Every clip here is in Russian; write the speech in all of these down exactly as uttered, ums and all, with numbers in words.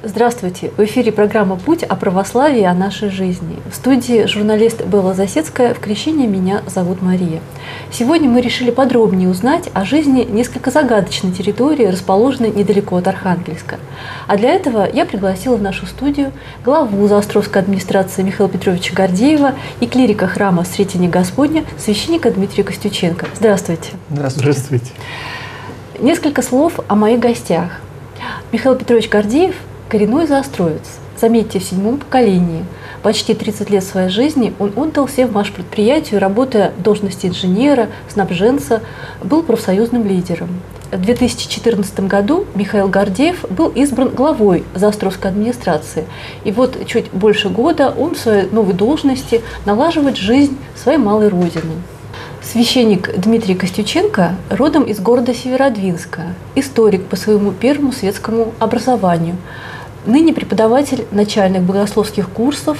Здравствуйте! В эфире программа «Путь» о православии, о нашей жизни. В студии журналист Белла Засецкая. В крещении меня зовут Мария. Сегодня мы решили подробнее узнать о жизни несколько загадочной территории, расположенной недалеко от Архангельска. А для этого я пригласила в нашу студию главу Заостровской администрации Михаила Петровича Гордеева и клирика храма Сретения Господня, священника Дмитрия Костюченко. Здравствуйте! Здравствуйте! Здравствуйте! Несколько слов о моих гостях. Михаил Петрович Гордеев – коренной заостровец. Заметьте, в седьмом поколении. Почти тридцать лет своей жизни он отдал севмашпредприятию, работая в должности инженера, снабженца, был профсоюзным лидером. В две тысячи четырнадцатом году Михаил Гордеев был избран главой Заостровской администрации. И вот чуть больше года он в своей новой должности налаживает жизнь своей малой родины. Священник Дмитрий Костюченко родом из города Северодвинска, историк по своему первому светскому образованию, ныне преподаватель начальных богословских курсов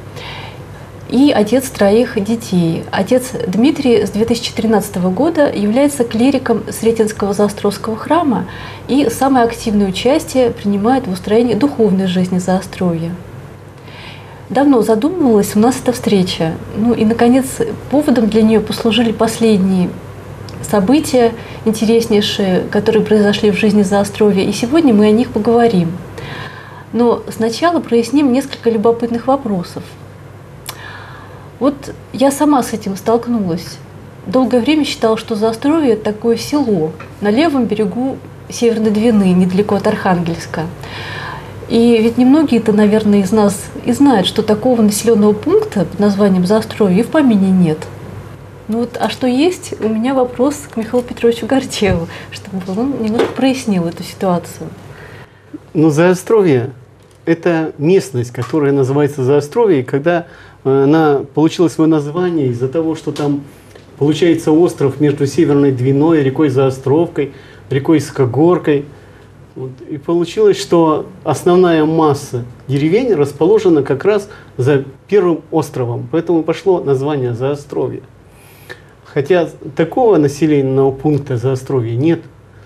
и отец троих детей. Отец Дмитрий с две тысячи тринадцатого года является клириком Сретенского Заостровского храма и самое активное участие принимает в устроении духовной жизни Заостровья. Давно задумывалась у нас эта встреча. Ну и, наконец, поводом для нее послужили последние события, интереснейшие, которые произошли в жизни Заостровья, и сегодня мы о них поговорим. Но сначала проясним несколько любопытных вопросов. Вот я сама с этим столкнулась. Долгое время считала, что Заостровье – это такое село на левом берегу Северной Двины, недалеко от Архангельска. И ведь немногие-то, наверное, из нас и знают, что такого населенного пункта под названием Заостровье и в помине нет. Ну вот, а что есть, у меня вопрос к Михаилу Петровичу Гордееву, чтобы он немного прояснил эту ситуацию. Ну, Заостровье – это местность, которая называется Заостровье, и когда она получила свое название из-за того, что там получается остров между Северной Двиной, рекой Заостровкой, рекой Скогоркой. Вот. И получилось, что основная масса деревень расположена как раз за первым островом. Поэтому пошло название Заостровье. Хотя такого населенного пункта Заостровья нет.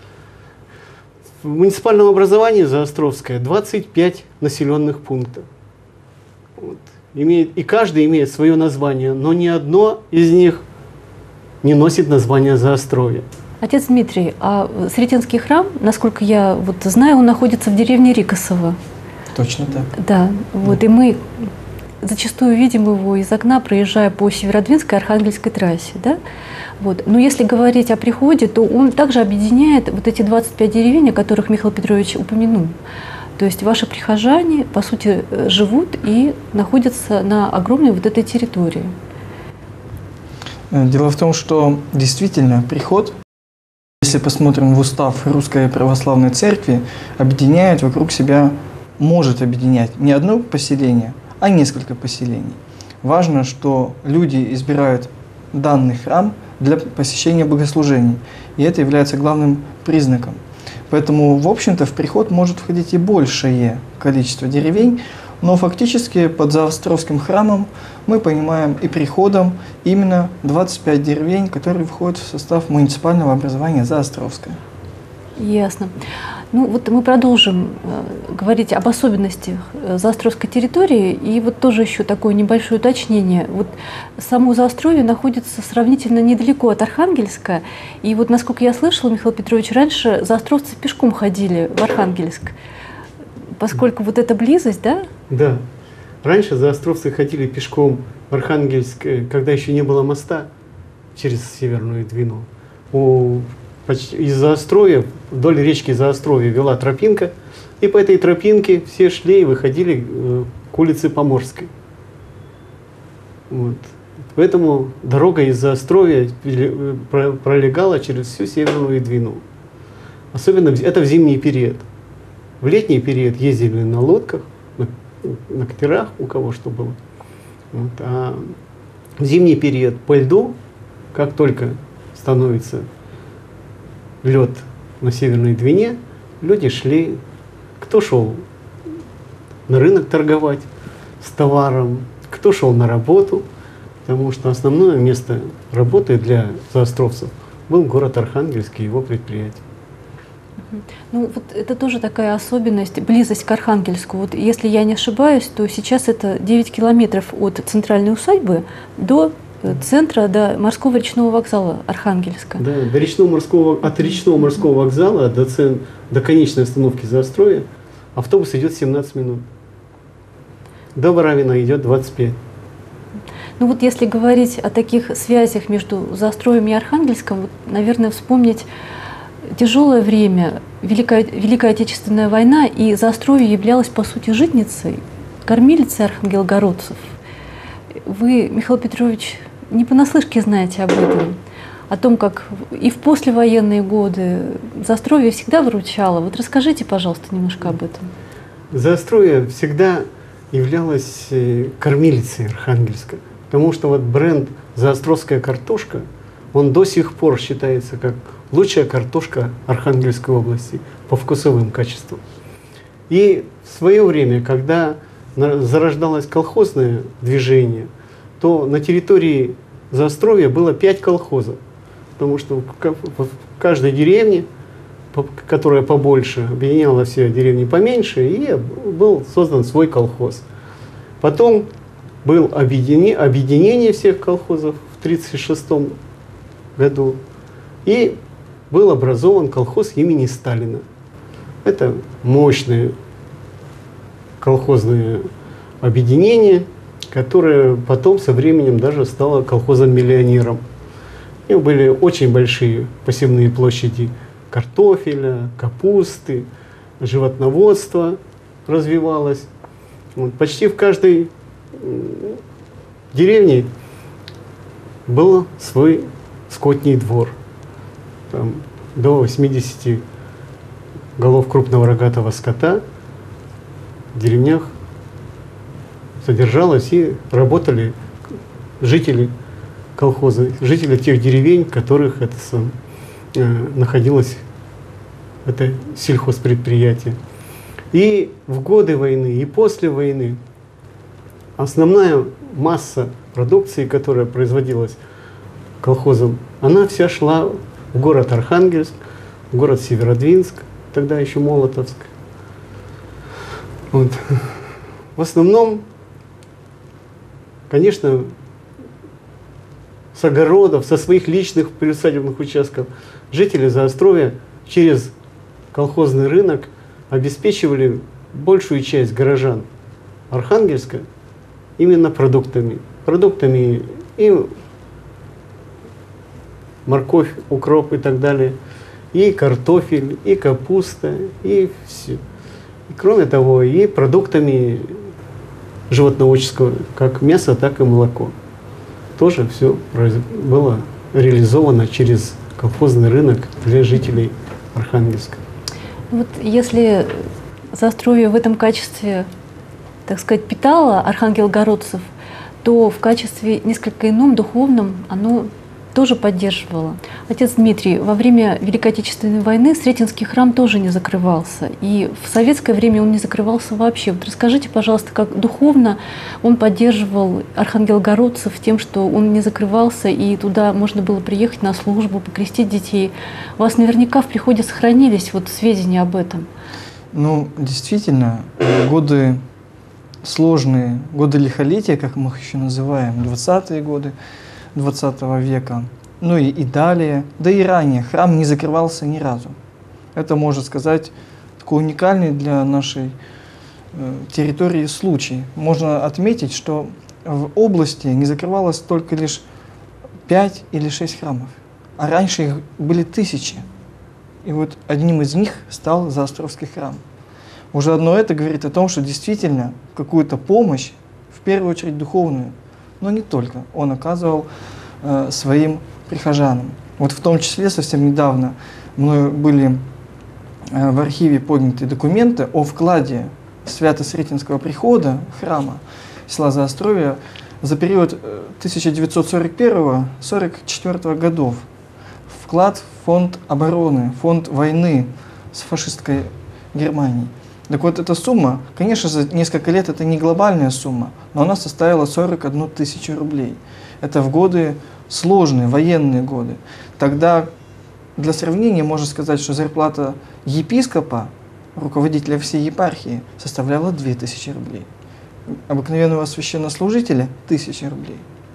В муниципальном образовании Заостровское двадцать пять населенных пунктов. Вот. Имеет, и каждый имеет свое название, но ни одно из них не носит название Заостровья. Отец Дмитрий, а Сретенский храм, насколько я вот знаю, он находится в деревне Рикосово. Точно так. Да, вот, и мы зачастую видим его из окна, проезжая по Северодвинской Архангельской трассе, да? Вот. Но если говорить о приходе, то он также объединяет вот эти двадцать пять деревень, о которых Михаил Петрович упомянул. То есть ваши прихожане, по сути, живут и находятся на огромной вот этой территории. Дело в том, что действительно приход, если посмотрим в устав Русской Православной Церкви, объединяет вокруг себя, может объединять не одно поселение, а несколько поселений. Важно, что люди избирают данный храм для посещения богослужений, и это является главным признаком. Поэтому, в общем-то, в приход может входить и большее количество деревень, но фактически под Заостровским храмом мы понимаем и приходом именно двадцать пять деревень, которые входят в состав муниципального образования Заостровское. Ясно. Ну вот мы продолжим э, говорить об особенностях Заостровской территории. И вот тоже еще такое небольшое уточнение. Вот само Заостровье находится сравнительно недалеко от Архангельска. И вот, насколько я слышала, Михаил Петрович, раньше заостровцы пешком ходили в Архангельск. Поскольку вот эта близость, да? Да. Раньше заостровцы ходили пешком в Архангельск, когда еще не было моста через Северную Двину. У, почти, из Заостровья, вдоль речки Заостровья вела тропинка, и по этой тропинке все шли и выходили к улице Поморской. Вот. Поэтому дорога из Заостровья пролегала через всю Северную Двину. Особенно это в зимний период. В летний период ездили на лодках, на, на катерах, у кого что было. Вот. А в зимний период по льду, как только становится лед на Северной Двине, люди шли, кто шел на рынок торговать с товаром, кто шел на работу, потому что основное место работы для заостровцев был город Архангельск и его предприятие. Ну, вот это тоже такая особенность, близость к Архангельску. Вот если я не ошибаюсь, то сейчас это девять километров от центральной усадьбы до центра, до морского речного вокзала Архангельска. Да, до речного морского, от речного морского вокзала до, цен, до конечной остановки Заостровья автобус идет семнадцать минут. До Воравина идет двадцать пять. Ну вот если говорить о таких связях между Заостровьем и Архангельском, вот, наверное, вспомнить тяжелое время, Великая, Великая Отечественная война, и Заостровье являлось, по сути, житницей, кормилицей архангелогородцев. Вы, Михаил Петрович, не понаслышке знаете об этом, о том, как и в послевоенные годы Заостровье всегда выручало. Вот расскажите, пожалуйста, немножко об этом. Заостровье всегда являлось кормилицей Архангельска, потому что вот бренд «Заостровская картошка», он до сих пор считается как лучшая картошка Архангельской области по вкусовым качествам. И в свое время, когда зарождалось колхозное движение, то на территории Заостровья было пять колхозов, потому что в каждой деревне, которая побольше, объединяла все деревни поменьше, и был создан свой колхоз. Потом было объединение, объединение всех колхозов в тысяча девятьсот тридцать шестом году, и был образован колхоз имени Сталина. Это мощное колхозное объединение, которое потом со временем даже стало колхозом-миллионером. У него были очень большие посевные площади картофеля, капусты, животноводство развивалось. Вот, почти в каждой деревне был свой скотний двор. Там, до восьмидесяти голов крупного рогатого скота в деревнях содержалось, и работали жители колхоза, жители тех деревень, в которых это сам, э, находилось это сельхозпредприятие. И в годы войны, и после войны основная масса продукции, которая производилась колхозом, она вся шла в город Архангельск, в город Северодвинск, тогда еще Молотовск. Вот. В основном, конечно, с огородов, со своих личных приусадебных участков жители Заостровья через колхозный рынок обеспечивали большую часть горожан Архангельска именно продуктами. Продуктами и морковь, укроп и так далее, и картофель, и капуста, и все. И, кроме того, и продуктами животноводческого, как мясо, так и молоко. Тоже все было реализовано через колхозный рынок для жителей Архангельска. Вот если Заостровье в этом качестве, так сказать, питало архангелогородцев, то в качестве несколько ином, духовном, оно тоже поддерживало. Отец Дмитрий, во время Великой Отечественной войны Сретенский храм тоже не закрывался. И в советское время он не закрывался вообще. Вот расскажите, пожалуйста, как духовно он поддерживал архангелогородцев тем, что он не закрывался, и туда можно было приехать на службу, покрестить детей. У вас наверняка в приходе сохранились вот сведения об этом. Ну, действительно, годы сложные, годы лихолетия, как мы их еще называем, двадцатые годы двадцатого века, ну и, и далее, да и ранее, храм не закрывался ни разу. Это, можно сказать, такой уникальный для нашей э, территории случай. Можно отметить, что в области не закрывалось только лишь пять или шесть храмов, а раньше их были тысячи. И вот одним из них стал Заостровский храм. Уже одно это говорит о том, что действительно какую-то помощь, в первую очередь духовную, но не только, он оказывал э, своим прихожанам. Вот в том числе совсем недавно мною были э, в архиве подняты документы о вкладе Свято-Сретенского прихода храма села Заостровья за период тысяча девятьсот сорок первого — сорок четвёртого годов. Вклад в фонд обороны, фонд войны с фашистской Германией. Так вот, эта сумма, конечно, за несколько лет это не глобальная сумма, но она составила сорок одну тысячу рублей. Это в годы сложные, военные годы. Тогда для сравнения можно сказать, что зарплата епископа, руководителя всей епархии, составляла две тысячи рублей. Обыкновенного священнослужителя – тысяча рублей.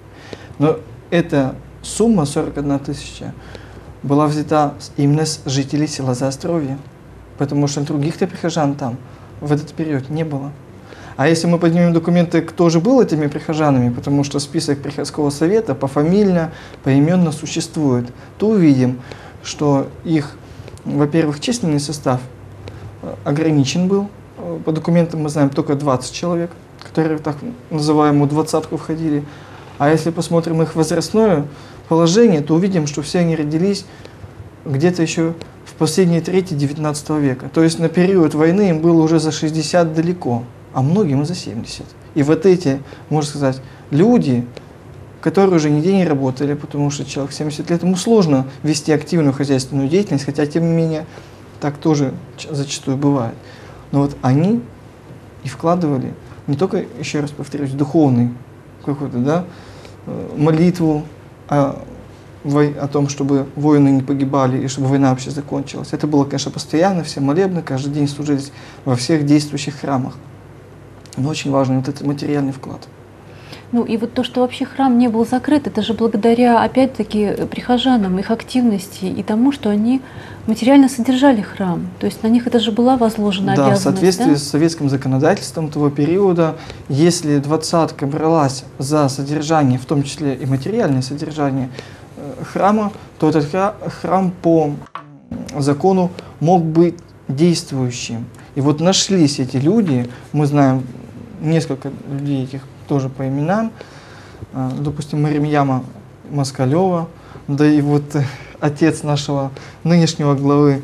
Но эта сумма, сорок одна тысяча, была взята именно с жителей села Заостровье, потому что других-то прихожан там в этот период не было. А если мы поднимем документы, кто же был этими прихожанами, потому что список приходского совета пофамильно, поименно существует, то увидим, что их, во-первых, численный состав ограничен был. По документам мы знаем только двадцать человек, которые в так называемую двадцатку входили. А если посмотрим их возрастное положение, то увидим, что все они родились где-то еще в последней трети девятнадцатого века. То есть на период войны им было уже за шестьдесят далеко, а многим и за семьдесят. И вот эти, можно сказать, люди, которые уже нигде не работали, потому что человек семьдесят лет, ему сложно вести активную хозяйственную деятельность, хотя тем не менее так тоже зачастую бывает. Но вот они и вкладывали не только, еще раз повторюсь, духовный какой-то, да, молитву о, о том, чтобы воины не погибали и чтобы война вообще закончилась. Это было, конечно, постоянно, все молебны, каждый день служились во всех действующих храмах. Но очень важный вот этот материальный вклад. Ну и вот то, что вообще храм не был закрыт, это же благодаря, опять-таки, прихожанам, их активности и тому, что они материально содержали храм. То есть на них это же была возложена да, обязанность. В соответствии да? с советским законодательством того периода, если двадцатка бралась за содержание, в том числе и материальное содержание храма, то этот храм по закону мог быть действующим. И вот нашлись эти люди, мы знаем несколько людей этих тоже по именам, допустим, Маримьяма Москалева, да и вот отец нашего нынешнего главы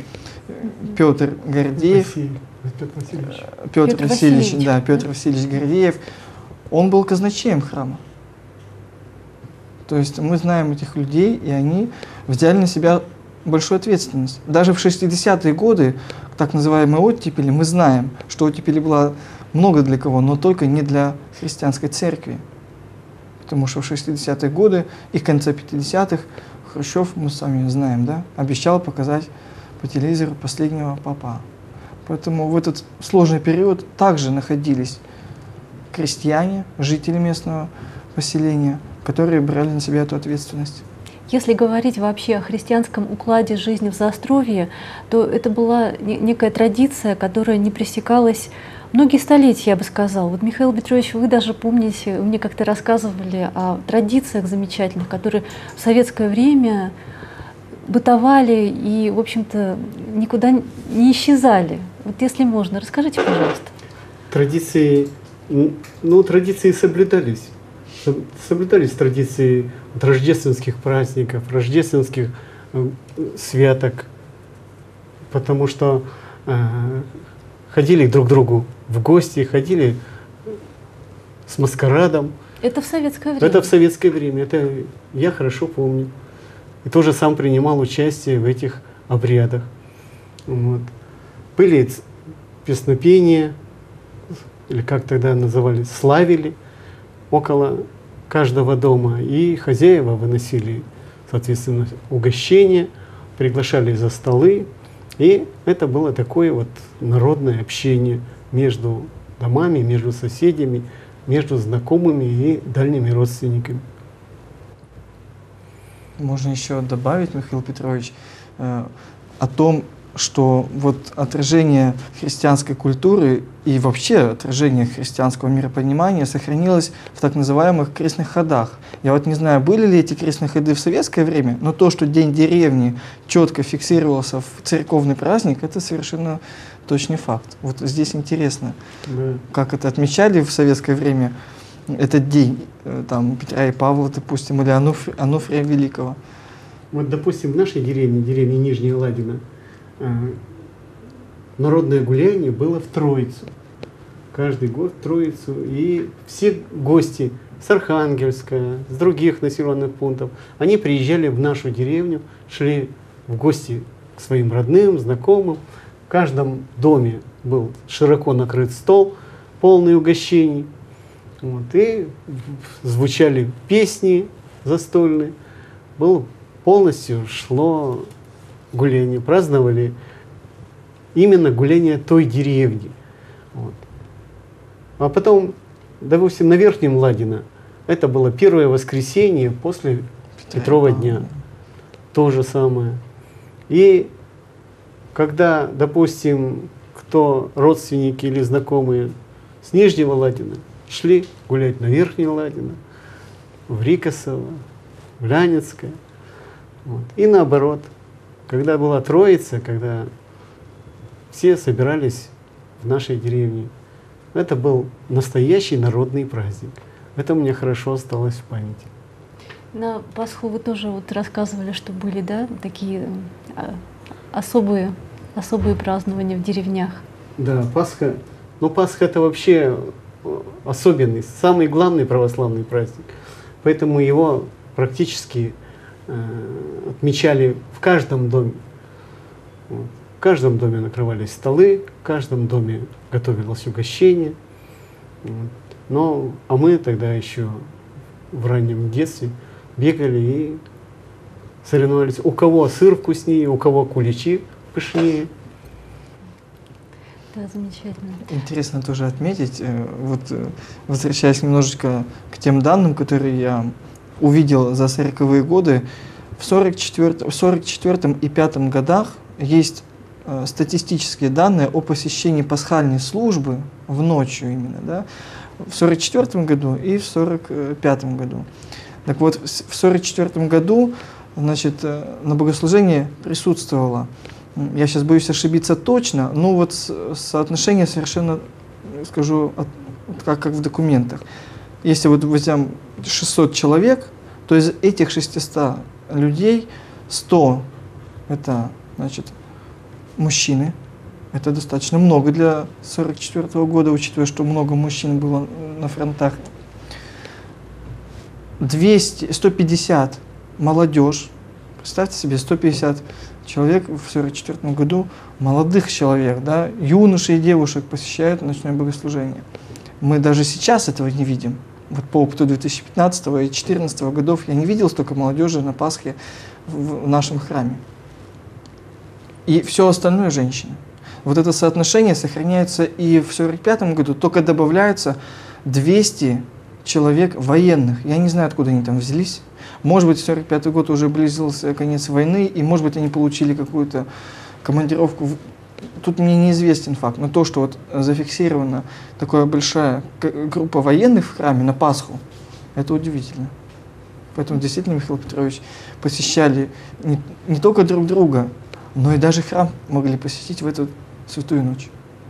Петр Гордеев, Петр Васильевич, Петр, Петр Васильевич, Васильевич, да, Петр Васильевич Гордеев, он был казначеем храма. То есть мы знаем этих людей, и они взяли на себя большую ответственность. Даже в шестидесятые годы, так называемые оттепели, мы знаем, что оттепели была много для кого, но только не для христианской церкви. Потому что в шестидесятые годы и в конце пятидесятых Хрущев, мы сами знаем, да, обещал показать по телевизору последнего папа. Поэтому в этот сложный период также находились крестьяне, жители местного поселения, которые брали на себя эту ответственность. Если говорить вообще о христианском укладе жизни в Заостровье, то это была некая традиция, которая не пресекалась многие столетия, я бы сказала. Вот, Михаил Петрович, вы даже помните, вы мне как-то рассказывали о традициях замечательных, которые в советское время бытовали и, в общем-то, никуда не исчезали. Вот если можно, расскажите, пожалуйста. Традиции, ну, традиции соблюдались. Соблюдались традиции вот, рождественских праздников, рождественских э, святок, потому что э, ходили друг к другу в гости, ходили с маскарадом. Это в советское время? Это в советское время, это я хорошо помню. И тоже сам принимал участие в этих обрядах. Вот. Были песнопения, или как тогда называли, славили около каждого дома, и хозяева выносили, соответственно, угощения, приглашали за столы, и это было такое вот народное общение между домами, между соседями, между знакомыми и дальними родственниками. Можно еще добавить, Михаил Петрович, э, о том, что вот отражение христианской культуры и вообще отражение христианского миропонимания сохранилось в так называемых крестных ходах. Я вот не знаю, были ли эти крестные ходы в советское время, но то, что День деревни четко фиксировался в церковный праздник, это совершенно точный факт. Вот здесь интересно, да, как это отмечали в советское время этот день, там, Петра и Павла, допустим, или Ануфрия, Ануфрия Великого. Вот, допустим, в нашей деревне, деревне Нижняя Ладина, народное гуляние было в Троицу. Каждый год в Троицу. И все гости с Архангельска, с других населенных пунктов, они приезжали в нашу деревню, шли в гости к своим родным, знакомым. В каждом доме был широко накрыт стол, полный угощений. Вот, и звучали песни застольные. Был, полностью шло гуляния, праздновали именно гуляние той деревни. Вот. А потом, допустим, на Верхнем Ладино, это было первое воскресенье после Петрова дня. То же самое. И когда, допустим, кто родственники или знакомые с Нижнего Ладина шли гулять на Верхнее Ладино, в Рикосово, в Лянецкое. Вот. И наоборот, когда была Троица, когда все собирались в нашей деревне, это был настоящий народный праздник. Это мне хорошо осталось в памяти. На Пасху вы тоже вот рассказывали, что были, да, такие а, особые, особые празднования в деревнях. Да, Пасха. Ну, Пасха это вообще особенный, самый главный православный праздник. Поэтому его практически э, отмечали в каждом доме. Вот. В каждом доме накрывались столы, в каждом доме готовилось угощение. Вот. Но, а мы тогда еще в раннем детстве бегали и соревновались, у кого сыр вкуснее, у кого куличи пышнее. Да, замечательно. Интересно тоже отметить, вот возвращаясь немножечко к тем данным, которые я увидел за сороковые годы, в сорок четвёртом, сорок четвёртом и пятом годах есть статистические данные о посещении пасхальной службы в ночью именно, да, в сорок четвёртом году и в сорок пятом году. Так вот, в сорок четвёртом году, значит, на богослужении присутствовало, я сейчас боюсь ошибиться точно, но вот соотношение совершенно, скажу, от, как, как в документах. Если вот возьмем шестьсот человек, то из этих шестисот людей сто это, значит, мужчины. Это достаточно много для сорок четвёртого года, учитывая, что много мужчин было на фронтах. двести, сто пятьдесят молодежь. Представьте себе, сто пятьдесят человек в сорок четвёртом году, молодых человек, да, юношей и девушек посещают ночное богослужение. Мы даже сейчас этого не видим. Вот по опыту две тысячи пятнадцатого и две тысячи четырнадцатого годов я не видел столько молодежи на Пасхе в, в нашем храме. И все остальное женщины. Вот это соотношение сохраняется и в сорок пятом году, только добавляется двести человек военных. Я не знаю, откуда они там взялись. Может быть, сорок пятый год уже близился конец войны, и может быть, они получили какую-то командировку. Тут мне неизвестен факт, но то, что вот зафиксирована такая большая группа военных в храме на Пасху, это удивительно. Поэтому действительно, Михаил Петрович, посещали не, не только друг друга, но и даже храм могли посетить в эту святую ночь.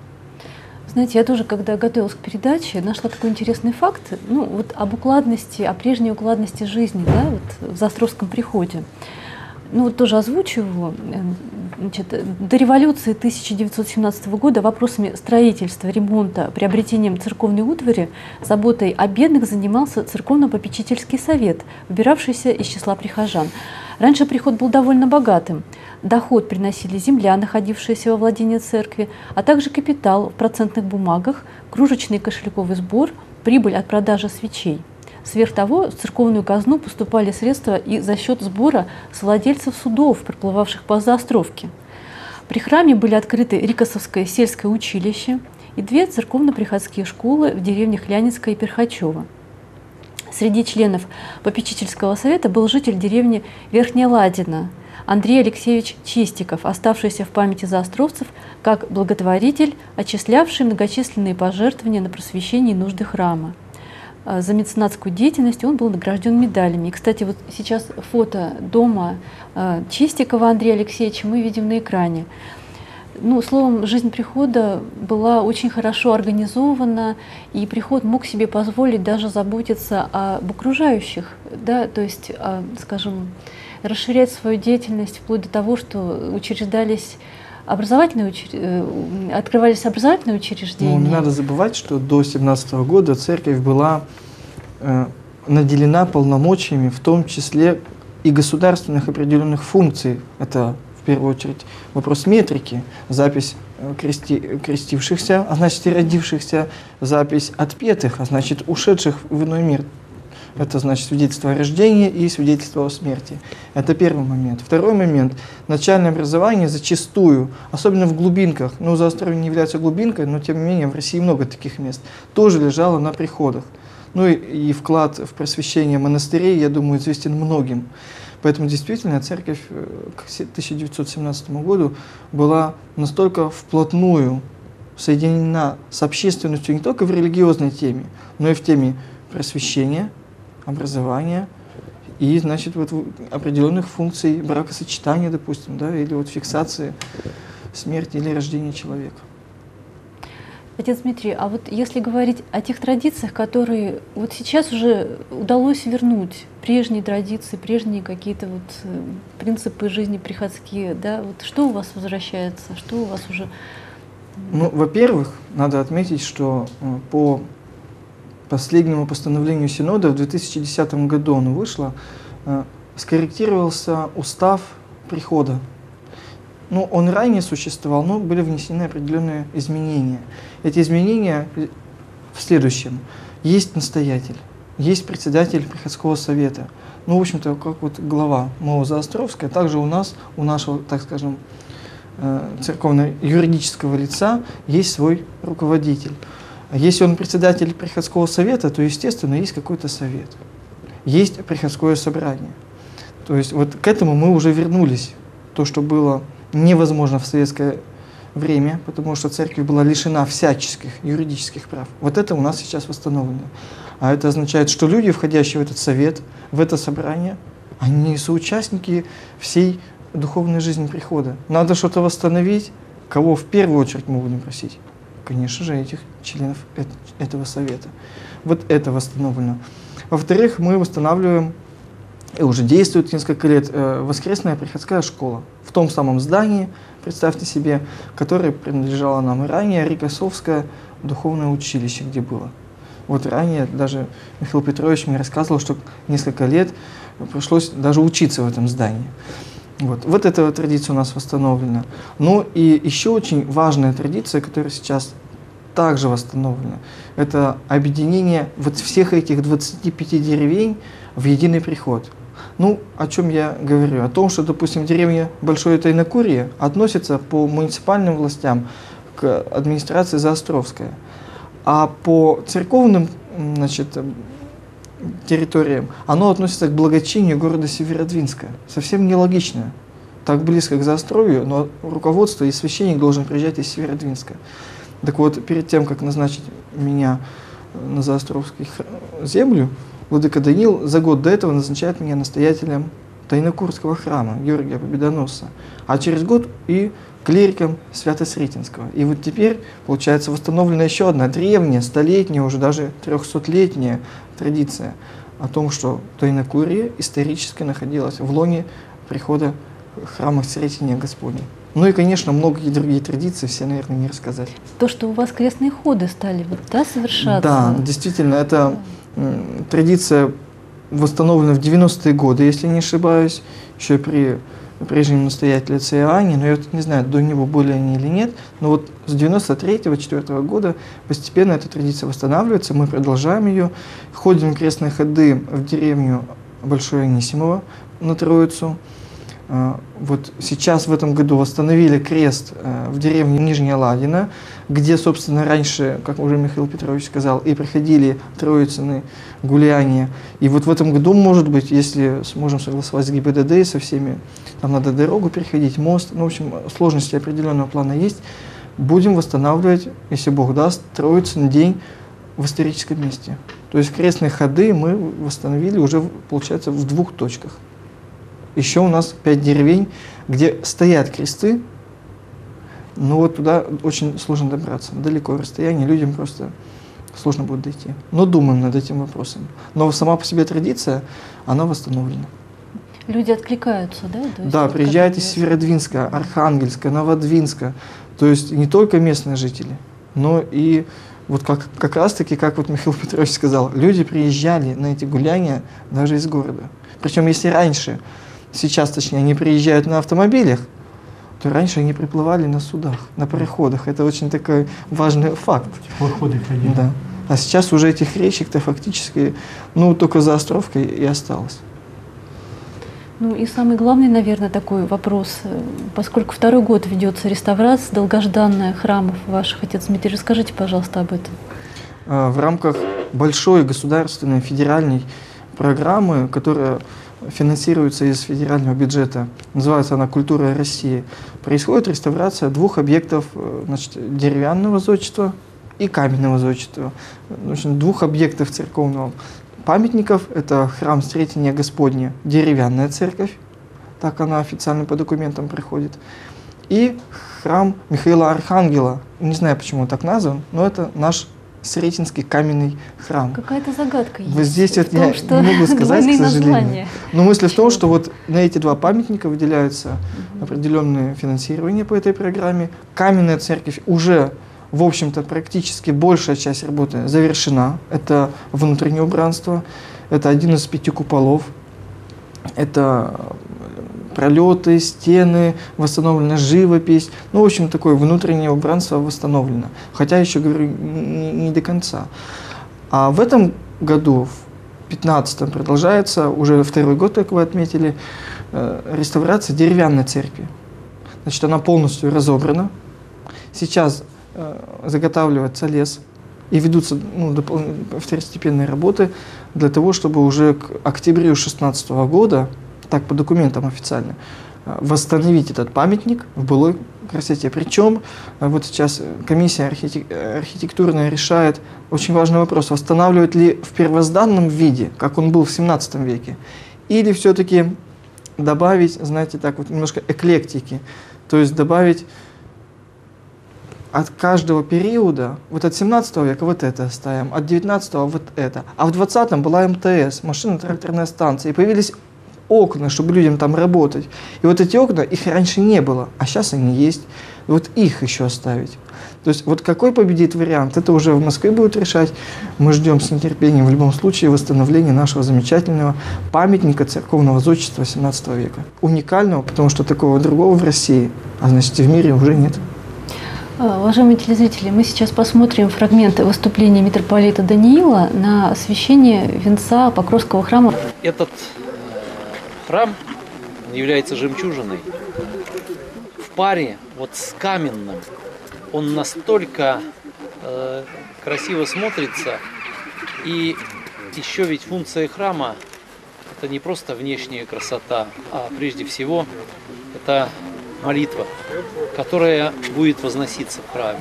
Знаете, я тоже, когда готовилась к передаче, нашла такой интересный факт, ну, вот об укладности, о прежней укладности жизни, да, вот в Заостровском приходе. Ну, вот тоже озвучу его. Значит, до революции тысяча девятьсот семнадцатого года вопросами строительства, ремонта, приобретением церковной утвари, заботой о бедных занимался церковно-попечительский совет, выбиравшийся из числа прихожан. Раньше приход был довольно богатым. Доход приносили земля, находившаяся во владении церкви, а также капитал в процентных бумагах, кружечный кошельковый сбор, прибыль от продажи свечей. Сверх того, в церковную казну поступали средства и за счет сбора с владельцев судов, проплывавших по Заостровке. При храме были открыты Рикосовское сельское училище и две церковно-приходские школы в деревнях Лянецкая и Перхачево. Среди членов попечительского совета был житель деревни Верхняя Ладина Андрей Алексеевич Чистиков, оставшийся в памяти заостровцев как благотворитель, отчислявший многочисленные пожертвования на просвещение и нужды храма. За меценатскую деятельность он был награжден медалями. И, кстати, вот сейчас фото дома Чистикова Андрея Алексеевича мы видим на экране. Ну, словом, жизнь прихода была очень хорошо организована, и приход мог себе позволить даже заботиться об окружающих, да, то есть, скажем, расширять свою деятельность вплоть до того, что учреждались образовательные, открывались образовательные учреждения. Ну, не надо забывать, что до семнадцатого года церковь была э, наделена полномочиями, в том числе и государственных определенных функций. Это в первую очередь вопрос метрики, запись крести, крестившихся, а значит и родившихся, запись отпетых, а значит ушедших в иной мир. Это значит свидетельство о рождении и свидетельство о смерти. Это первый момент. Второй момент. Начальное образование зачастую, особенно в глубинках, ну, Заостровье не является глубинкой, но тем не менее в России много таких мест, тоже лежало на приходах. Ну и, и вклад в просвещение монастырей, я думаю, известен многим. Поэтому действительно церковь к тысяча девятьсот семнадцатому году была настолько вплотную соединена с общественностью не только в религиозной теме, но и в теме просвещения, образования и, значит, вот определенных функций бракосочетания, допустим, да, или вот фиксации смерти или рождения человека. Отец Дмитрий, а вот если говорить о тех традициях, которые вот сейчас уже удалось вернуть, прежние традиции, прежние какие-то вот принципы жизни приходские, да, вот что у вас возвращается, что у вас уже… Ну, во-первых, надо отметить, что по последнему постановлению Синода в две тысячи десятом году оно вышло, скорректировался устав прихода. Ну, он ранее существовал, но были внесены определенные изменения. Эти изменения в следующем. Есть настоятель, есть председатель приходского совета. Ну, в общем-то, как вот глава МО Заостровская, также у нас, у нашего, так скажем, церковно-юридического лица есть свой руководитель. Если он председатель приходского совета, то, естественно, есть какой-то совет. Есть приходское собрание. То есть вот к этому мы уже вернулись. То, что было невозможно в советское время, потому что церковь была лишена всяческих юридических прав. Вот это у нас сейчас восстановлено. А это означает, что люди, входящие в этот совет, в это собрание, они соучастники всей духовной жизни прихода. Надо что-то восстановить. Кого в первую очередь мы будем просить? Конечно же, этих членов этого совета. Вот это восстановлено. Во-вторых, мы восстанавливаем, и уже действует несколько лет, воскресная приходская школа. В том самом здании, представьте себе, которое принадлежало нам и ранее, Рикосовское духовное училище, где было. Вот ранее даже Михаил Петрович мне рассказывал, что несколько лет пришлось даже учиться в этом здании. Вот, вот эта традиция у нас восстановлена. Ну и еще очень важная традиция, которая сейчас также восстановлена, это объединение вот всех этих двадцати пяти деревень в единый приход. Ну, о чем я говорю? О том, что, допустим, деревня Большое Тайнокурье относится по муниципальным властям к администрации Заостровская, а по церковным, значит, территориям оно относится к благочинию города Северодвинска. Совсем нелогично. Так близко к Заостровью, но руководство и священник должен приезжать из Северодвинска. Так вот, перед тем, как назначить меня на Заостровскую землю, владыка Даниил за год до этого назначает меня настоятелем Тайнокурского храма Георгия Победоносца, а через год и клириком Свято-Сретенского. И вот теперь, получается, восстановлена еще одна древняя, столетняя, уже даже трехсотлетняя традиция о том, что Тайнокурье исторически находилось в лоне прихода храма Сретения Господня. Ну и, конечно, многие другие традиции, все, наверное, не рассказать. То, что у вас крестные ходы стали, вот, да, совершаться? Да, действительно, это м, традиция восстановлена в девяностые годы, если не ошибаюсь, еще при прежнем настоятеле отце Иоанне, но я вот не знаю, до него были они или нет, но вот с девяносто третьего — девяносто четвёртого года постепенно эта традиция восстанавливается, мы продолжаем ее, ходим крестные ходы в деревню Большое Анисимово на Троицу. Вот сейчас в этом году восстановили крест в деревне Нижняя Ладина, где, собственно, раньше, как уже Михаил Петрович сказал, и проходили Троицыны гуляния. И вот в этом году, может быть, если сможем согласовать с ГИБДД и со всеми, там надо дорогу переходить, мост, ну, в общем, сложности определенного плана есть, будем восстанавливать, если Бог даст, Троицын день в историческом месте. То есть крестные ходы мы восстановили уже, получается, в двух точках. Еще у нас пять деревень, где стоят кресты, но вот туда очень сложно добраться. Далеко расстояние, людям просто сложно будет дойти. Но думаем над этим вопросом. Но сама по себе традиция, она восстановлена. Люди откликаются, да? То есть да, вот приезжают из Северодвинска, Архангельска, Новодвинска. То есть не только местные жители, но и вот как, как раз-таки, как вот Михаил Петрович сказал, люди приезжали на эти гуляния даже из города. Причем если раньше, сейчас точнее, они приезжают на автомобилях, то раньше они приплывали на судах, на пароходах. Это очень такой важный факт. Пароходы ходили. Да. А сейчас уже этих речек-то фактически, ну, только за Островкой и осталось. Ну и самый главный, наверное, такой вопрос, поскольку второй год ведется реставрация долгожданная храмов ваших, отец Дмитрий, расскажите, пожалуйста, об этом. В рамках большой государственной федеральной программы, которая финансируется из федерального бюджета, называется она «Культура России», происходит реставрация двух объектов, значит, деревянного зодчества и каменного зодчества, в общем, двух объектов церковного памятников. Это храм Встретения Господня, деревянная церковь, так она официально по документам приходит, и храм Михаила Архангела, не знаю, почему он так назван, но это наш Сретенский каменный храм. Какая-то загадка есть. Вот здесь вот том, я что не могу сказать, к сожалению. названия. Но мысль в том, что вот на эти два памятника выделяются угу. определенные финансирования по этой программе. Каменная церковь уже, в общем-то, практически большая часть работы завершена. Это внутреннее убранство, это один из пяти куполов, это пролеты, стены, восстановлена живопись. Ну, в общем, такое внутреннее убранство восстановлено. Хотя, еще говорю, не, не до конца. А в этом году, в пятнадцатом, продолжается, уже второй год, как вы отметили, э, реставрация деревянной церкви. Значит, она полностью разобрана. Сейчас э, заготавливается лес и ведутся ну, второстепенные работы для того, чтобы уже к октябрю две тысячи шестнадцатого года, так по документам официально, восстановить этот памятник в былой красоте. Причем вот сейчас комиссия архитек... архитектурная решает очень важный вопрос, восстанавливать ли в первозданном виде, как он был в семнадцатом веке, или все-таки добавить, знаете, так вот немножко эклектики, то есть добавить от каждого периода, вот от семнадцатого века вот это оставим, от девятнадцатого вот это, а в двадцатом была эм тэ эс, машино-тракторная станция, и появились окна, чтобы людям там работать. И вот эти окна, их раньше не было, а сейчас они есть. И вот их еще оставить. То есть вот какой победит вариант, это уже в Москве будет решать. Мы ждем с нетерпением в любом случае восстановления нашего замечательного памятника церковного зодчества семнадцатого века. Уникального, потому что такого другого в России, а значит и в мире уже нет. Уважаемые телезрители, мы сейчас посмотрим фрагменты выступления митрополита Даниила на освящение венца Покровского храма. Этот храм является жемчужиной в паре вот с каменным. Он настолько э, красиво смотрится, и еще ведь функция храма — это не просто внешняя красота, а прежде всего это молитва, которая будет возноситься в храме.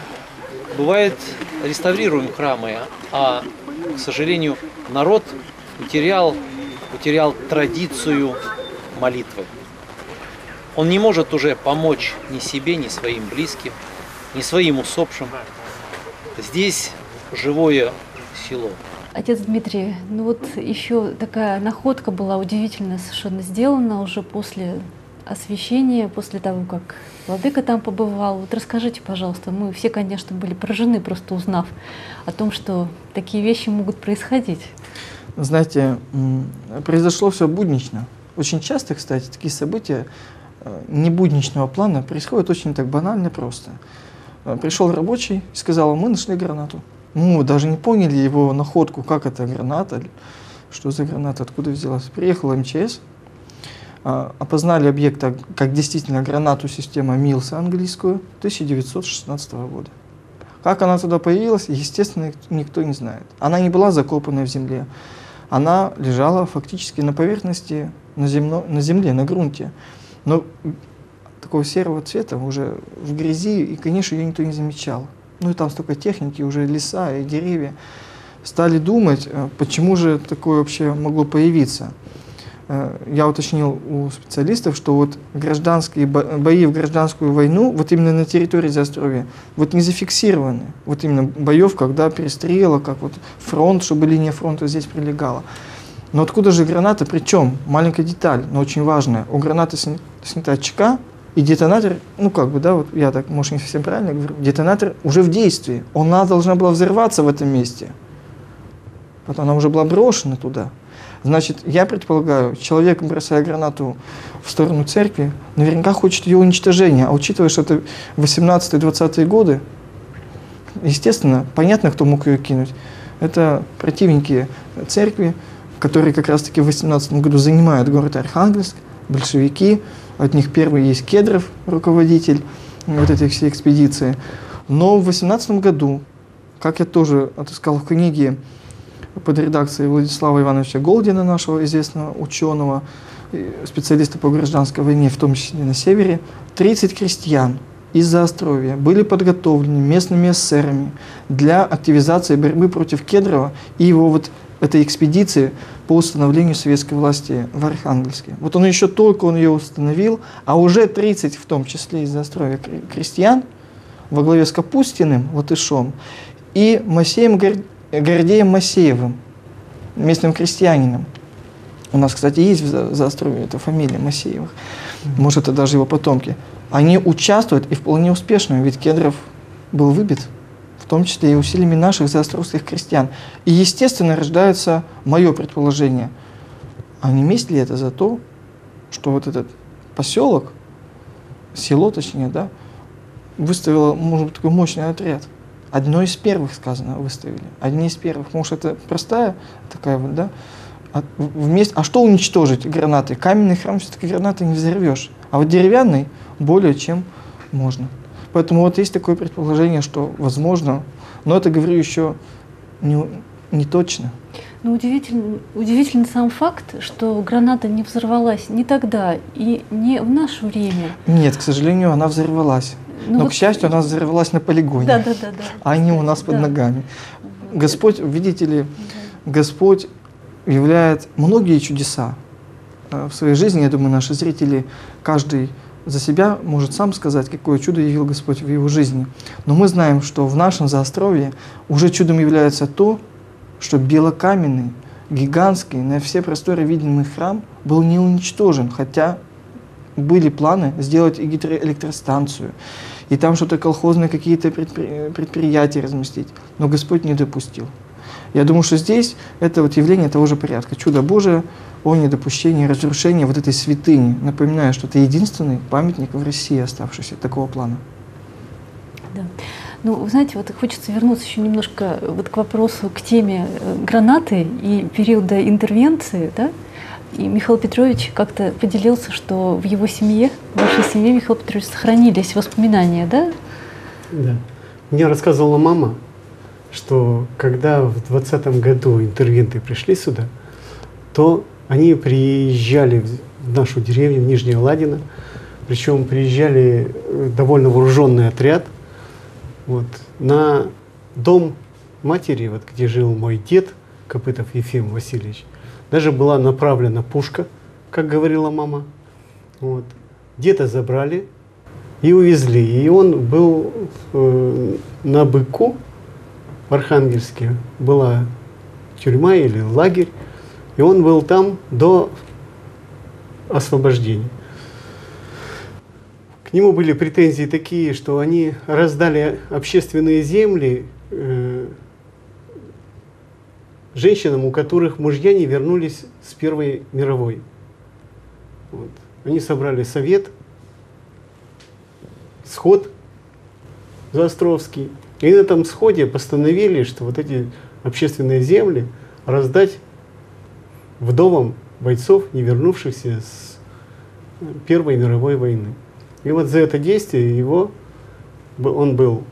Бывает, реставрируем храмы, а, к сожалению, народ потерял потерял традицию молитвы. Он не может уже помочь ни себе, ни своим близким, ни своим усопшим. Здесь живое село. Отец Дмитрий, ну вот еще такая находка была удивительно совершенно сделана уже после освящения, после того, как владыка там побывал. Вот расскажите, пожалуйста, мы все, конечно, были поражены, просто узнав о том, что такие вещи могут происходить. Знаете, произошло все буднично. Очень часто, кстати, такие события небудничного плана происходят очень так банально просто. Пришел рабочий и сказал: мы нашли гранату. Мы даже не поняли его находку, как это граната, что за граната, откуда взялась. Приехал эм че эс, опознали объект как действительно гранату системы Милса английскую тысяча девятьсот шестнадцатого года. Как она туда появилась, естественно, никто не знает. Она не была закопана в земле. Она лежала фактически на поверхности, на, земно, на земле, на грунте. Но такого серого цвета, уже в грязи, и, конечно, ее никто не замечал. Ну и там столько техники, уже леса и деревья. Стали думать, почему же такое вообще могло появиться. Я уточнил у специалистов, что вот гражданские бои в гражданскую войну, вот именно на территории Заостровья, вот не зафиксированы. Вот именно боев, когда перестрелы, как вот фронт, чтобы линия фронта здесь прилегала. Но откуда же граната? Причем, маленькая деталь, но очень важная. У гранаты снята чека, и детонатор, ну как бы, да, вот я так, может, не совсем правильно говорю, детонатор уже в действии. Она должна была взорваться в этом месте. Вот она уже была брошена туда. Значит, я предполагаю, человек, бросая гранату в сторону церкви, наверняка хочет ее уничтожения. А учитывая, что это восемнадцатые-двадцатые годы, естественно, понятно, кто мог ее кинуть. Это противники церкви, которые как раз-таки в восемнадцатом году занимают город Архангельск, большевики. От них первый есть Кедров, руководитель вот этой всей экспедиции. Но в восемнадцатом году, как я тоже отыскал в книге под редакцией Владислава Ивановича Голдина, нашего известного ученого, специалиста по гражданской войне, в том числе на севере, тридцать крестьян из Заостровья были подготовлены местными эсерами для активизации борьбы против Кедрова и его вот этой экспедиции по установлению советской власти в Архангельске. Вот он еще только он ее установил, а уже тридцать, в том числе из Заостровья, крестьян во главе с Капустиным, латышом, и Масеем Гордеем Масеевым, местным крестьянином. У нас, кстати, есть в Заостровье эта фамилия Масеевых, может, это даже его потомки. Они участвуют и вполне успешно, ведь Кедров был выбит, в том числе и усилиями наших заостровских крестьян. И, естественно, рождается мое предположение. А не месть ли это за то, что вот этот поселок, село точнее, да, выставило, может быть, такой мощный отряд? Одно из первых, сказано, выставили. Одни из первых. Может, это простая такая вот, да? А, вместе, а что уничтожить гранаты? Каменный храм все-таки гранаты не взорвешь. А вот деревянный более чем можно. Поэтому вот есть такое предположение, что возможно, но это, говорю, еще не, не точно. Но удивительный, удивительный сам факт, что граната не взорвалась ни тогда и не в наше время. Нет, к сожалению, она взорвалась. Ну, но, вот, к счастью, она взорвалась на полигоне, да, да, да, да. а не у нас да. под ногами. Господь, видите ли, Господь являет многие чудеса в своей жизни. Я думаю, наши зрители, каждый за себя может сам сказать, какое чудо явил Господь в его жизни. Но мы знаем, что в нашем Заостровье уже чудом является то, что белокаменный, гигантский, на все просторы видимый храм был не уничтожен, хотя были планы сделать и гидроэлектростанцию, и там что-то колхозные какие-то предпри- предприятия разместить. Но Господь не допустил. Я думаю, что здесь это вот явление того же порядка. Чудо Божие о недопущении разрушения вот этой святыни. Напоминаю, что это единственный памятник в России, оставшийся такого плана. Да. Ну, вы знаете, вот хочется вернуться еще немножко вот к вопросу, к теме гранаты и периода интервенции, да? И Михаил Петрович как-то поделился, что в его семье, в вашей семье, Михаил Петрович, сохранились воспоминания, да? Да. Мне рассказывала мама, что когда в двадцатом году интервенты пришли сюда, то они приезжали в нашу деревню, в Нижнее Ладино, причем приезжали довольно вооруженный отряд, вот, на дом матери, вот, где жил мой дед, Копытов Ефим Васильевич, даже была направлена пушка, как говорила мама. Вот. Деда забрали и увезли. И он был э, на Быку, в Архангельске, была тюрьма или лагерь, и он был там до освобождения. К нему были претензии такие, что они раздали общественные земли э, женщинам, у которых мужья не вернулись с Первой мировой. Вот. Они собрали совет, сход Заостровский, и на этом сходе постановили, что вот эти общественные земли раздать вдовам бойцов, не вернувшихся с Первой мировой войны. И вот за это действие его, он был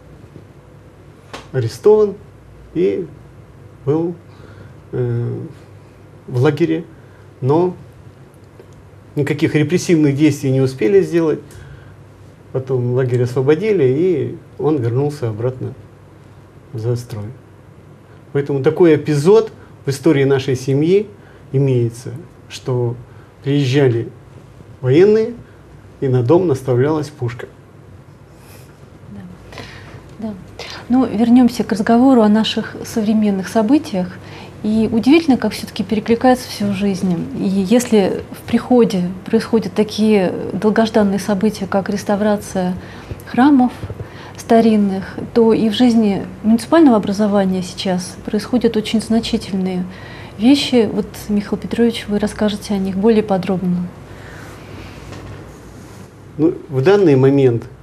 арестован и был э, в лагере, но никаких репрессивных действий не успели сделать. Потом лагерь освободили, и он вернулся обратно в Заострой. Поэтому такой эпизод в истории нашей семьи имеется, что приезжали военные, и на дом наставлялась пушка. Да. Да. Ну, вернемся к разговору о наших современных событиях. И удивительно, как все-таки перекликается все в жизни. И если в приходе происходят такие долгожданные события, как реставрация храмов старинных, то и в жизни муниципального образования сейчас происходят очень значительные вещи. Вот, Михаил Петрович, вы расскажете о них более подробно. Ну, в данный момент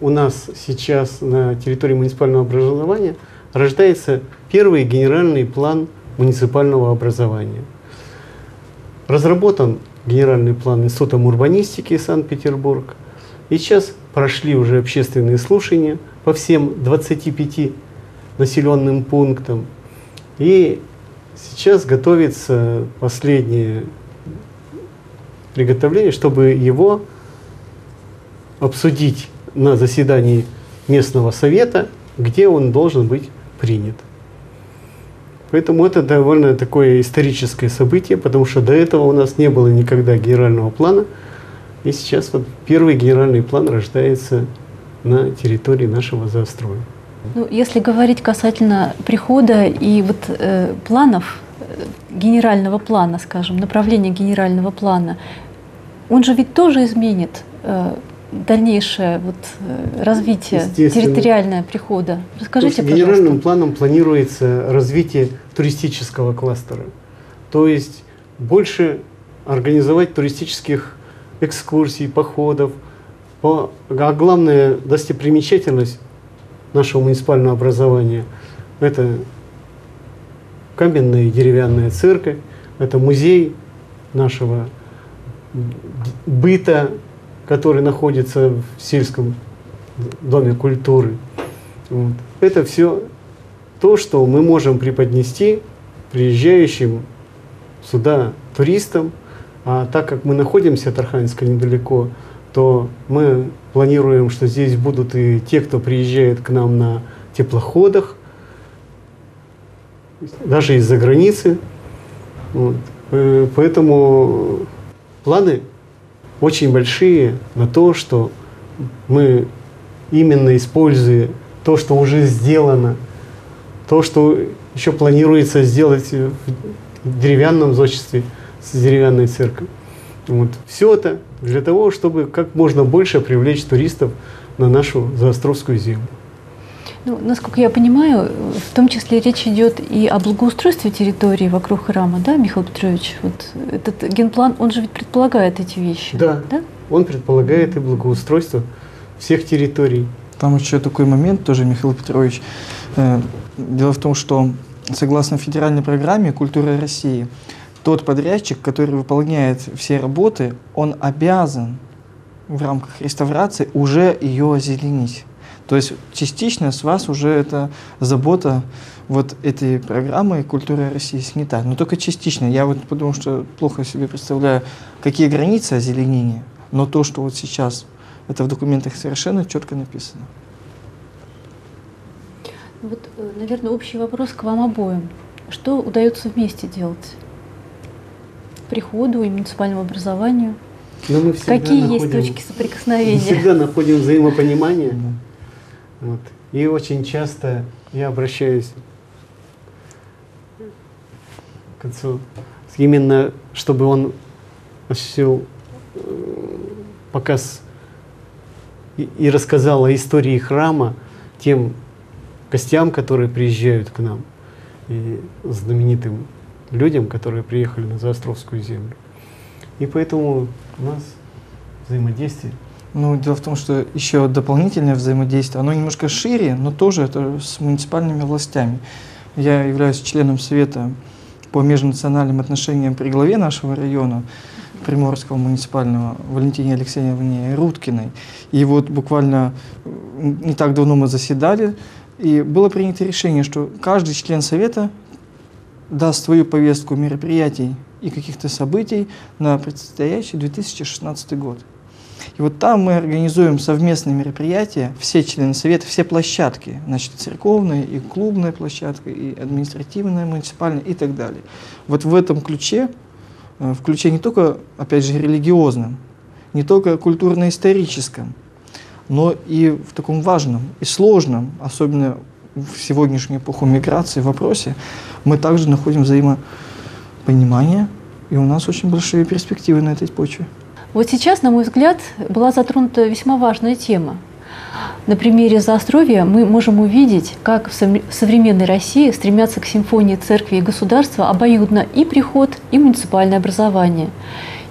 у нас сейчас на территории муниципального образования рождается первый генеральный план муниципального образования. Разработан генеральный план Институтом урбанистики Санкт-Петербург. И сейчас прошли уже общественные слушания по всем двадцати пяти населенным пунктам. И сейчас готовится последнее приготовление, чтобы его обсудить на заседании местного совета, где он должен быть принят. Поэтому это довольно такое историческое событие, потому что до этого у нас не было никогда генерального плана. И сейчас вот первый генеральный план рождается на территории нашего зоостроя. Ну, если говорить касательно прихода и вот э, планов, э, генерального плана, скажем, направления генерального плана, он же ведь тоже изменит э, дальнейшее вот, э, развитие территориального прихода. Расскажите, пожалуйста. Генеральным планом планируется развитие туристического кластера. То есть больше организовать туристических экскурсий, походов. А главная достопримечательность нашего муниципального образования — это каменная и деревянная церковь, это музей нашего быта, который находится в сельском доме культуры. Вот. Это все то, что мы можем преподнести приезжающим сюда туристам. А так как мы находимся от Архангельска недалеко, то мы планируем, что здесь будут и те, кто приезжает к нам на теплоходах, даже из-за границы. Вот. Поэтому планы очень большие на то, что мы, именно используя то, что уже сделано, то, что еще планируется сделать в деревянном зодчестве с деревянной церковью. Вот. Все это для того, чтобы как можно больше привлечь туристов на нашу Заостровскую землю. Ну, насколько я понимаю, в том числе речь идет и о благоустройстве территории вокруг храма, да, Михаил Петрович? Вот этот генплан, он же ведь предполагает эти вещи. Да, да? Он предполагает и благоустройство всех территорий. Там еще такой момент тоже, Михаил Петрович. Дело в том, что согласно федеральной программе «Культура России», тот подрядчик, который выполняет все работы, он обязан в рамках реставрации уже ее озеленить. То есть частично с вас уже эта забота вот этой программы «Культура России» снята. Но только частично. Я вот потому что плохо себе представляю, какие границы озеленения. Но то, что вот сейчас, это в документах совершенно четко написано. Вот, наверное, общий вопрос к вам обоим. Что удается вместе делать? Приходу и муниципальному образованию? Мы Какие находим, есть точки соприкосновения? Мы всегда находим взаимопонимание. Вот. И очень часто я обращаюсь к отцу, именно чтобы он осуществил показ и, и рассказал о истории храма тем гостям, которые приезжают к нам, и знаменитым людям, которые приехали на Заостровскую землю. И поэтому у нас взаимодействие. Ну, дело в том, что еще дополнительное взаимодействие, оно немножко шире, но тоже это с муниципальными властями. Я являюсь членом Совета по межнациональным отношениям при главе нашего района, Приморского муниципального, Валентине Алексеевне Рудкиной. И вот буквально не так давно мы заседали, и было принято решение, что каждый член Совета даст свою повестку мероприятий и каких-то событий на предстоящий две тысячи шестнадцатый год. И вот там мы организуем совместные мероприятия, все члены Совета, все площадки, значит, церковная, и клубная площадка, и административная, муниципальная, и так далее. Вот в этом ключе, в ключе не только, опять же, религиозном, не только культурно-историческом, но и в таком важном и сложном, особенно в сегодняшнюю эпоху миграции, вопросе, мы также находим взаимопонимание, и у нас очень большие перспективы на этой почве. Вот сейчас, на мой взгляд, была затронута весьма важная тема. На примере Заостровья мы можем увидеть, как в современной России стремятся к симфонии церкви и государства обоюдно и приход, и муниципальное образование.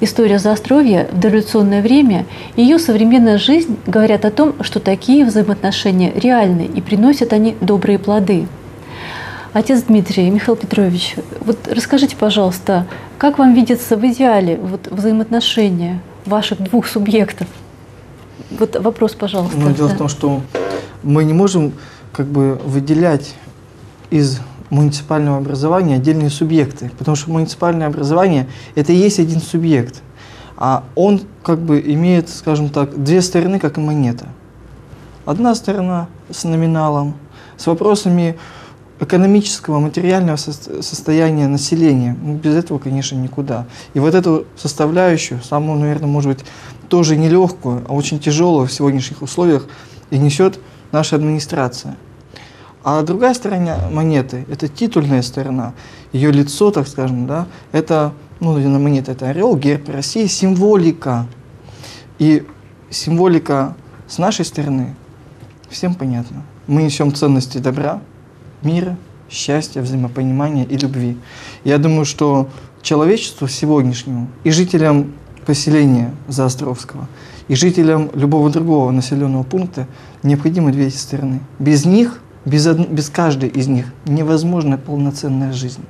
История Заостровья в дореволюционное время и ее современная жизнь говорят о том, что такие взаимоотношения реальны и приносят они добрые плоды. Отец Дмитрий, Михаил Петрович, вот расскажите, пожалуйста, как вам видится в идеале вот взаимоотношения ваших двух субъектов? Вот вопрос, пожалуйста. Ну, дело да. в том, что мы не можем как бы выделять из муниципального образования отдельные субъекты, потому что муниципальное образование – это и есть один субъект, а он как бы имеет, скажем так, две стороны, как и монета. Одна сторона с номиналом, с вопросами экономического, материального состояния населения. Ну, без этого, конечно, никуда. И вот эту составляющую, самую, наверное, может быть, тоже нелегкую, а очень тяжелую в сегодняшних условиях, и несет наша администрация. А другая сторона монеты – это титульная сторона. Ее лицо, так скажем, да, это, ну, на монете это орел, герб России, символика. И символика с нашей стороны всем понятно. Мы несем ценности добра, мира, счастья, взаимопонимания и любви. Я думаю, что человечеству сегодняшнему и жителям поселения Заостровского, и жителям любого другого населенного пункта необходимы две эти стороны. Без них, без, од... без каждой из них невозможна полноценная жизнь.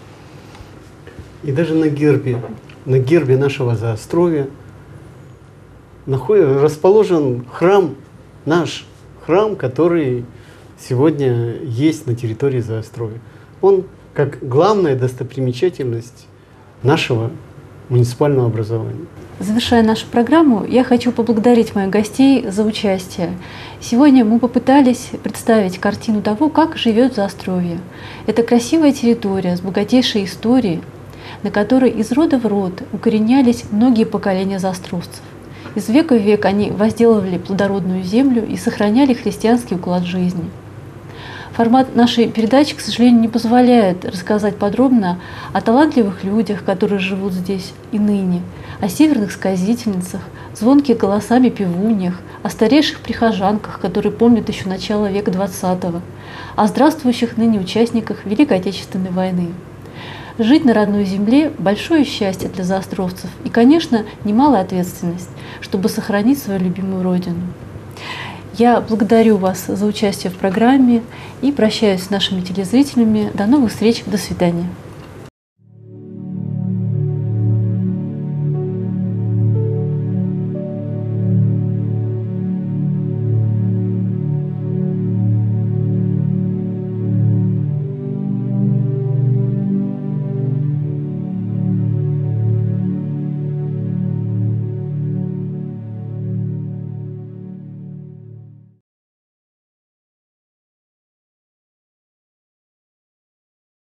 И даже на гербе, на гербе нашего Заостровья находится, расположен храм, наш храм, который сегодня есть на территории Заостровья. Он как главная достопримечательность нашего муниципального образования. Завершая нашу программу, я хочу поблагодарить моих гостей за участие. Сегодня мы попытались представить картину того, как живет Заостровье. Это красивая территория с богатейшей историей, на которой из рода в род укоренялись многие поколения заостровцев. Из века в век они возделывали плодородную землю и сохраняли христианский уклад жизни. Формат нашей передачи, к сожалению, не позволяет рассказать подробно о талантливых людях, которые живут здесь и ныне, о северных сказительницах, звонких голосами певуньях, о старейших прихожанках, которые помнят еще начало века двадцатого, о здравствующих ныне участниках Великой Отечественной войны. Жить на родной земле – большое счастье для заостровцев и, конечно, немалая ответственность, чтобы сохранить свою любимую родину. Я благодарю вас за участие в программе и прощаюсь с нашими телезрителями. До новых встреч. До свидания.